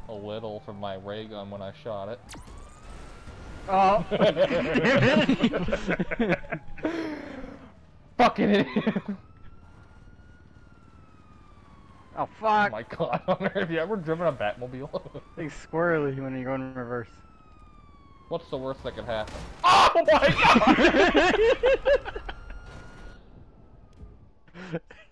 a little from my ray gun when I shot it. Oh! Fucking idiot! Oh Oh fuck! my god, have you ever driven a Batmobile? It's squirrely when you go in reverse. What's the worst that could happen? Oh my god!